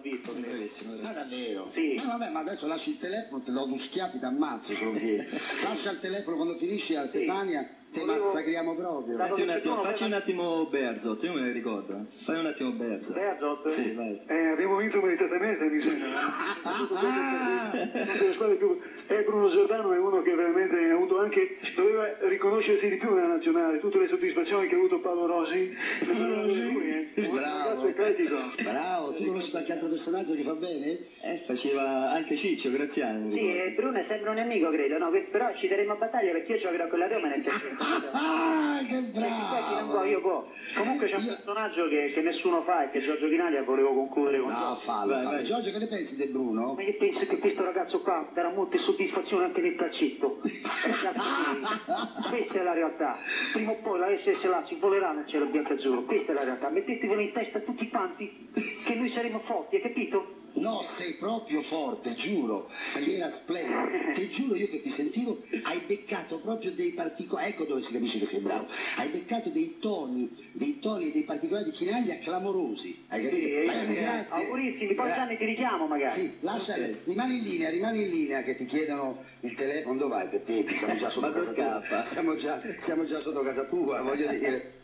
visto. Bravissimo. Ma davvero? Sì. Vabbè, ma adesso lasci il telefono, te lo do schiaffi, ti ammazzo, se lo chiedi. Lascia il telefono quando finisci a Stefania, te massacriamo proprio. Senti un attimo, facci un attimo Berzot, io me ne ricordo. Fai un attimo Berzot. Berzot? Sì, vai. Abbiamo vinto meritatamente, mi sembra. Tutte le squadre più... Bruno Giordano è uno che veramente ha avuto anche, doveva riconoscersi di più nella nazionale, tutte le soddisfazioni che ha avuto Paolo Rosi. Bravo, critico. bravo, tu conosci qualche altro personaggio che fa bene? Faceva anche Ciccio Graziani. Sì, Bruno sembra un nemico, credo, no? Però ci daremo a battaglia perché io giocherò con la Roma nel terzo. Ah, che bravo! Io può. Comunque c'è un personaggio che nessuno fa e che Giorgio Chinaglia volevo concludere con No, fallo, fallo. Giorgio, che ne pensi di Bruno? Ma io penso che questo ragazzo qua darà molte soddisfazioni anche nel calcetto. Ragazzi, questa è la realtà. Prima o poi la SS Lazio volerà nel cielo bianco-azzurro. Questa è la realtà. Mettetevelo in testa tutti quanti che noi saremo forti, hai capito? No, sei proprio forte, giuro, era splendido. Ti giuro io che ti sentivo, hai beccato proprio dei particolari, ecco dove si capisce che sei bravo, hai beccato dei toni e dei particolari di Chinaglia clamorosi, hai capito? Sì, grazie. augurissimi, poi Gianni ti richiamo magari. Sì, lascia, rimani in linea che ti chiedono il telefono, dove vai Peppe? Siamo già sotto casa tua, siamo già sotto casa tua, voglio dire.